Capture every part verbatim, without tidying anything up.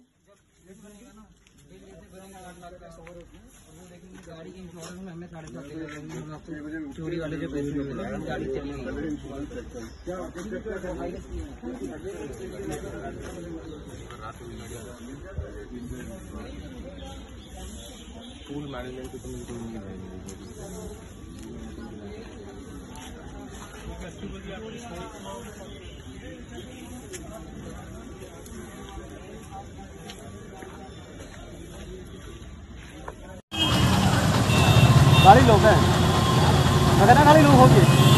गाड़ी की इंश्योरेंस में हमें साढ़े सात देंगे, चोरी वाले जो पैसे होते हैं गाड़ी चली गई। पूल मैनेजमेंट की तो नहीं है। गाड़ी लोग हैं अगर ना गाड़ी लोग होगी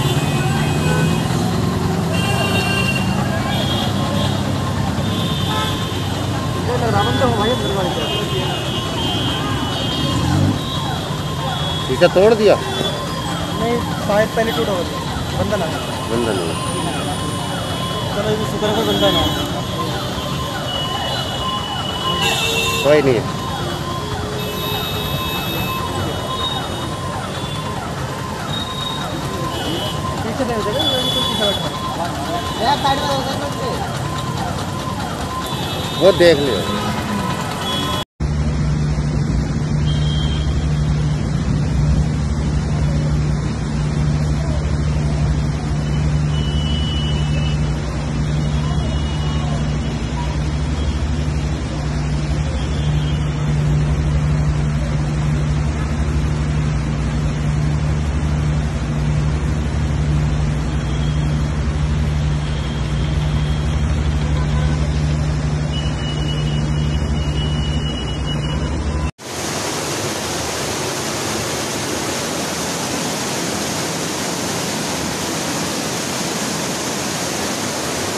रामन तो भाई शीशा तोड़ दिया नहीं, शायद पहले टूटा होगा बंदा ना बंदा नहीं। चलो ये शुक्र है बंदा ना कोई नहीं है। वो देख लियो।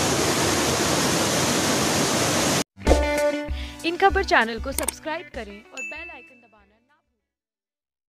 इन खबर चैनल को सब्सक्राइब करें।